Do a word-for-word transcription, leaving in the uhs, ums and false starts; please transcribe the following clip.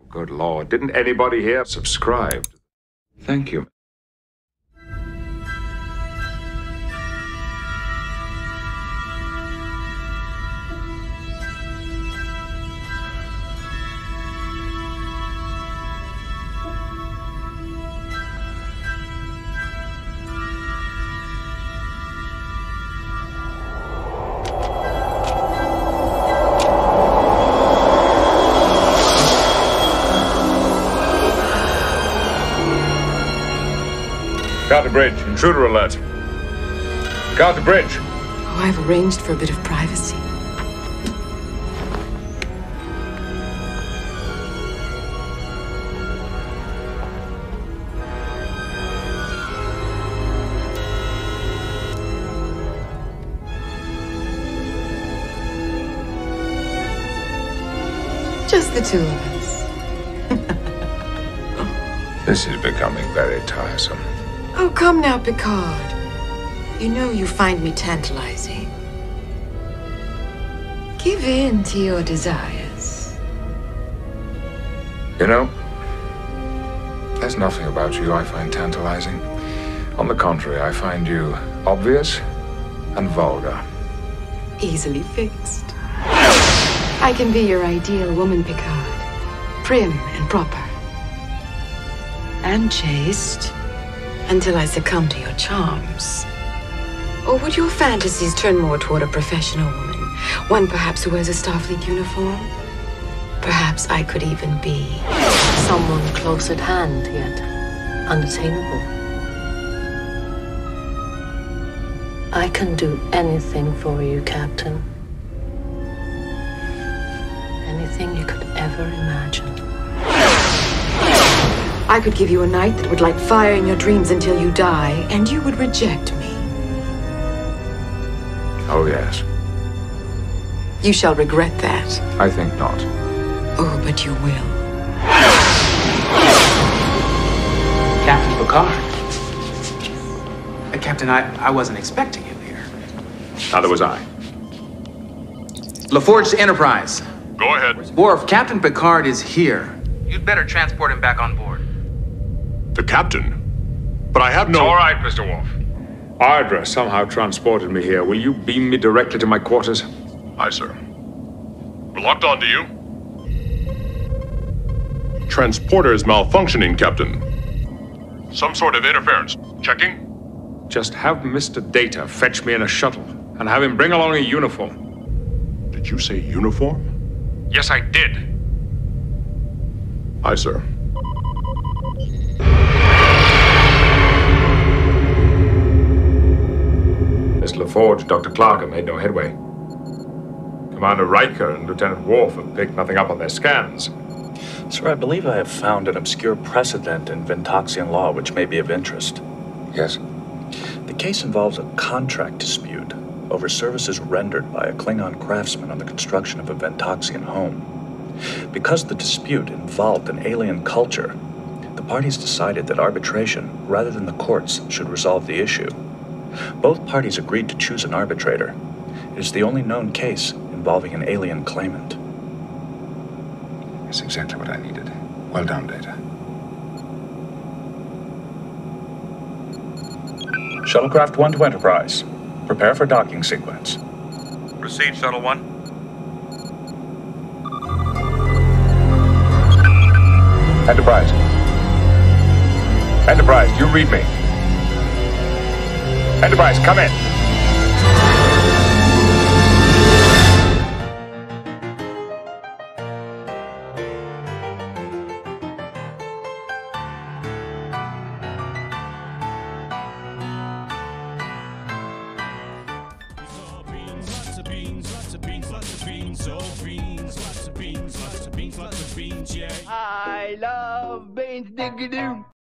Good Lord, didn't anybody here subscribe? Thank you. Guard the bridge. Intruder alert. Guard the bridge. Oh, I've arranged for a bit of privacy. Just the two of us. This is becoming very tiresome. Oh, come now, Picard. You know you find me tantalizing. Give in to your desires. You know, there's nothing about you I find tantalizing. On the contrary, I find you obvious and vulgar. Easily fixed. I can be your ideal woman, Picard. Prim and proper. And chaste. Until I succumb to your charms. Or would your fantasies turn more toward a professional woman? One perhaps who wears a Starfleet uniform? Perhaps I could even be someone close at hand, yet unattainable. I can do anything for you, Captain. Anything you could ever imagine. I could give you a night that would light fire in your dreams until you die, and you would reject me. Oh, yes. You shall regret that. I think not. Oh, but you will. Captain Picard. Uh, Captain, I, I wasn't expecting you here. Neither was I. LaForge to Enterprise. Go ahead. Worf, Captain Picard is here. You'd better transport him back on board. The captain? But I have no... It's all right, Mister Worf. Ardra somehow transported me here. Will you beam me directly to my quarters? Aye, sir. We're locked on to you. Transporter is malfunctioning, Captain. Some sort of interference. Checking? Just have Mister Data fetch me in a shuttle, and have him bring along a uniform. Did you say uniform? Yes, I did. Aye, sir. Miss LaForge and Doctor Clark have made no headway. Commander Riker and Lieutenant Worf have picked nothing up on their scans. Sir, I believe I have found an obscure precedent in Ventaxian law which may be of interest. Yes? The case involves a contract dispute over services rendered by a Klingon craftsman on the construction of a Ventaxian home. Because the dispute involved an alien culture, the parties decided that arbitration, rather than the courts, should resolve the issue. Both parties agreed to choose an arbitrator. It is the only known case involving an alien claimant. That's exactly what I needed. Well done, Data. Shuttlecraft one to Enterprise. Prepare for docking sequence. Proceed, Shuttle one. Enterprise. Enterprise, do you read me? Enterprise, come in. I love beans, diggity-doo.